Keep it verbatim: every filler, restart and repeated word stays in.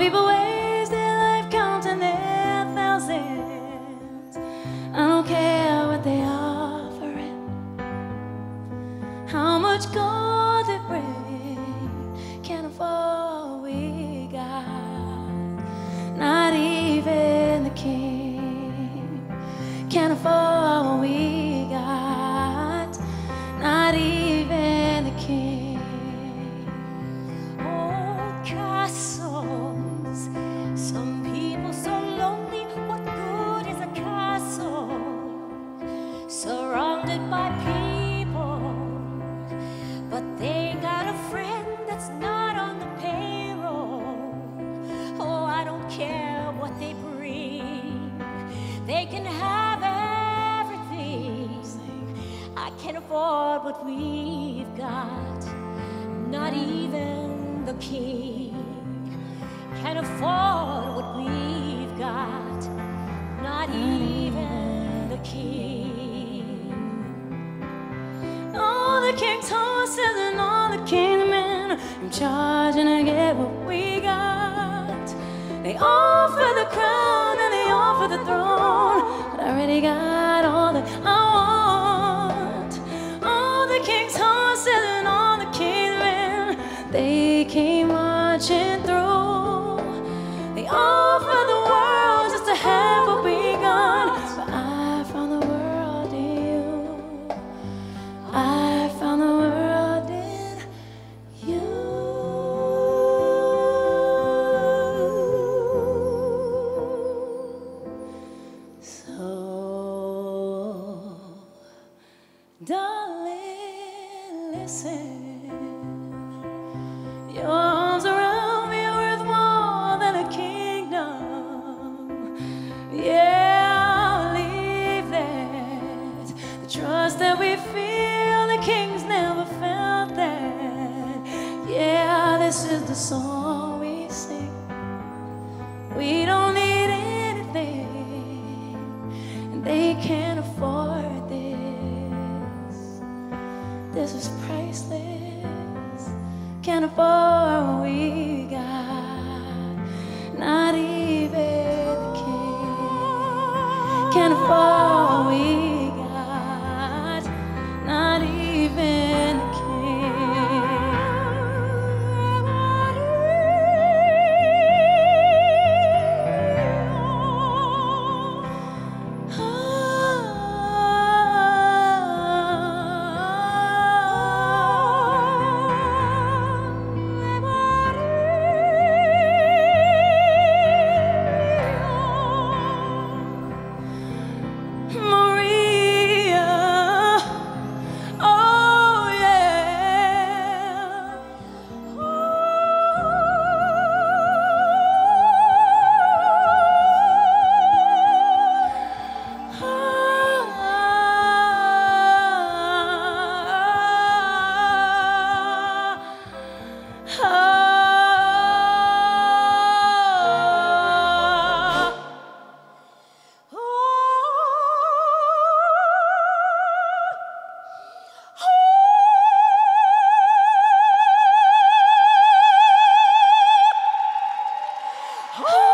people waste their life counting their thousands. I don't care what they offer it, how much gold they bring, can't afford what we got. Not even the king can't afford what we got. Not even the king. Old castles, some people so lonely. What good is a castle surrounded by people, but they got a friend that's not on the payroll? Oh, I don't care what they bring, they can have everything. I can't afford what we've got. Not even the king can afford what we've got. Not even the king. All the king's horses and all the king's men, I'm charging to get what we got. They offer the crown and they offer the throne, but I already got all that I want. All the king's horses and all the king's men, they came marching through. They offer the world just to have what we got, but I found the world in you. I found the world in you. So, darling, listen. Your arms around me are worth more than a kingdom. Yeah, I'll leave that. The trust that we feel, the king's never felt that. Yeah, this is the song we sing. We don't need anything, and they can't afford this. This is priceless. Can't afford what we got. Not even the king can't afford what we got. Not even the Oh!